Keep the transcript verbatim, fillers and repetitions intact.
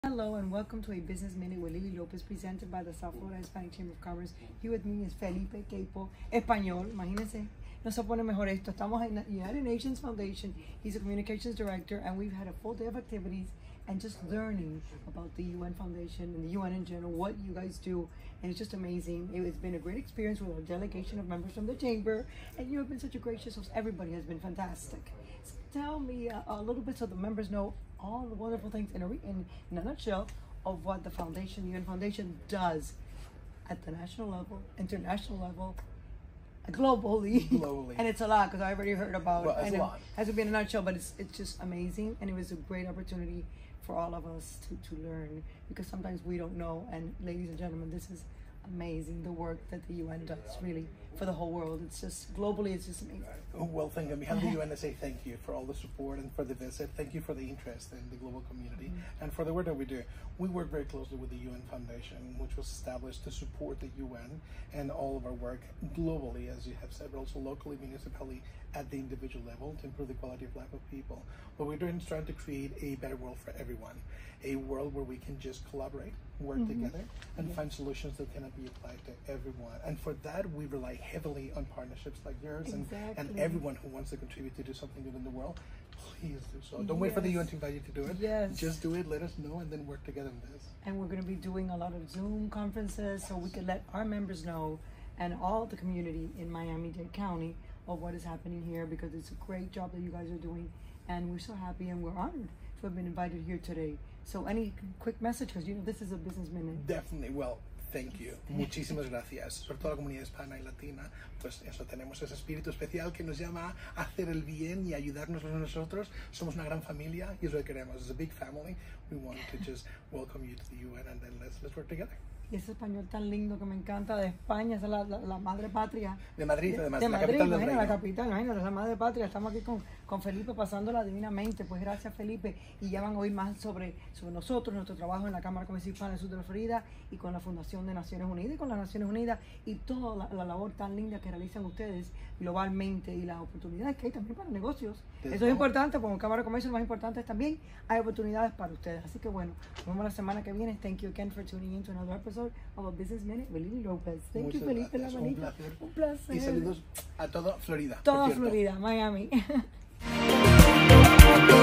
Hello and welcome to a Business Minute with Lily Lopez presented by the South Florida Hispanic Chamber of Commerce. Here with me is Felipe Queipo, español, imagínense, no se pone mejor esto. Estamos en United Nations Foundation. He's a communications director and we've had a full day of activities and just learning about the U N Foundation and the U N in general, what you guys do, and it's just amazing. It has been a great experience with our delegation of members from the chamber, and you have been such a gracious host. Everybody has been fantastic. So tell me a, a little bit so the members know all the wonderful things in a, in, in a nutshell of what the foundation, the U N Foundation, does at the national level, international level, globally. Globally. And it's a lot because I already heard about well, it. It's and a lot. It hasn't been a nutshell, but it's it's just amazing, and it was a great opportunity for all of us to, to learn, because sometimes we don't know. And ladies and gentlemen, this is amazing, the work that the U N does, really, for the whole world. It's just, globally, it's just amazing. Well, thank you. On behalf of the U N, I say thank you for all the support and for the visit. Thank you for the interest in the global community mm-hmm. and for the work that we do. We work very closely with the U N Foundation, which was established to support the U N and all of our work globally, as you have said, but also locally, municipally, at the individual level to improve the quality of life of people. What we're doing is trying to create a better world for everyone, a world where we can just collaborate, work mm-hmm. together, and mm-hmm. find solutions that can be applied to everyone. And for that, we rely heavily on partnerships like yours exactly. and, and everyone who wants to contribute to do something good in the world. Please do so. Don't yes. wait for the U N to invite you to do it. Yes. Just do it, let us know, and then work together on this. And we're going to be doing a lot of Zoom conferences so we can let our members know and all the community in Miami-Dade County of what is happening here, because it's a great job that you guys are doing, and we're so happy and we're honored to have been invited here today. So any quick message, because you know this is a business minute. Definitely. Well, thank you. Muchísimas gracias. Sobre todo la comunidad hispana y latina, pues eso, tenemos ese espíritu especial que nos llama a hacer el bien y ayudarnos a nosotros. Somos una gran familia y eso lo queremos. It's a big family. We want to just welcome you to the U N and then let's, let's work together. Y ese español tan lindo que me encanta de España, esa es la, la, la madre patria. De Madrid, de, además, de la Madrid, capital del imagínate, reino. la capital, imagínate, la madre patria. Estamos aquí con, con Felipe pasándola divinamente. Pues gracias, Felipe. Y ya van a oír más sobre, sobre nosotros, nuestro trabajo en la Cámara Comercial Hispana del Sur de la Florida y con la Fundación de Naciones Unidas y con las Naciones Unidas y toda la, la labor tan linda que realizan ustedes globalmente y las oportunidades que hay también para negocios. Desde Eso es importante, porque en Cámara de Comercio lo más importante es también hay oportunidades para ustedes. Así que bueno, nos vemos la semana que viene. Thank you again for tuning in to another episode of a Business Minute with Lily Lopez. Thank Muchas you, Felipe. gracias. La Un manita. placer. Un placer. Y saludos a toda Florida. Toda Florida, Miami.